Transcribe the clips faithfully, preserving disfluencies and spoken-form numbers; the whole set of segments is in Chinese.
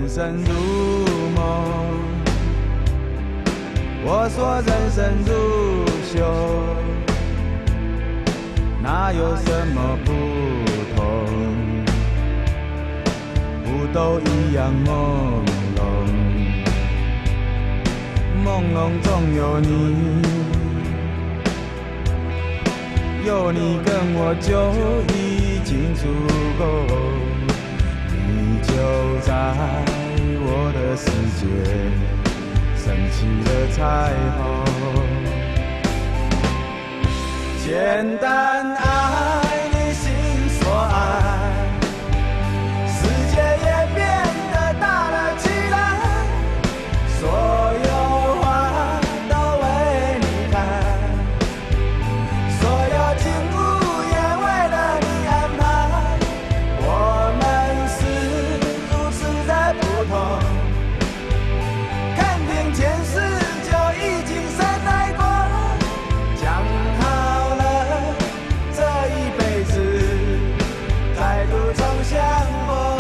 人生如梦，我说人生如秀，哪有什么不同？不都一样朦胧，朦胧中有你，有你跟我就已经足够。你就在我的世界升起了彩虹，简单爱你心所爱，世界也变得大了起来，所有花都为你开，所有景物也为了你安排，我们是如此的不同，看定前世就已经深爱过，讲好了这一辈子再度重相逢。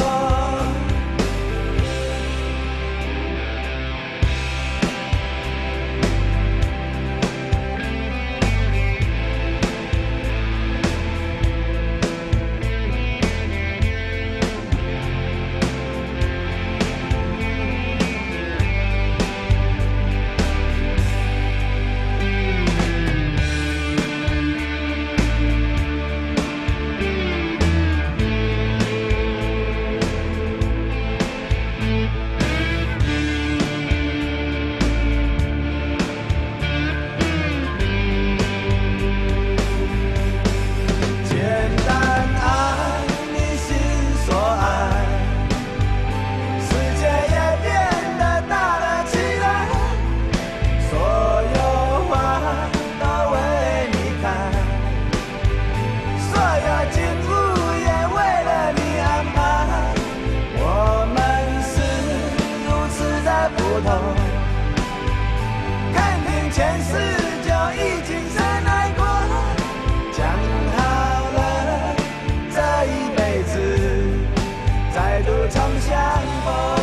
看定前世就已经深爱过，讲好了这一辈子再度重相逢。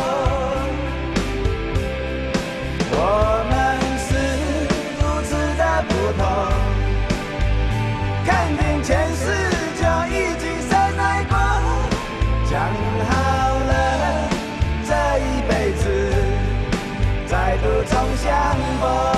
我们是如此的不同，看定前世就已经深爱过，讲好了这一辈子再度重相逢。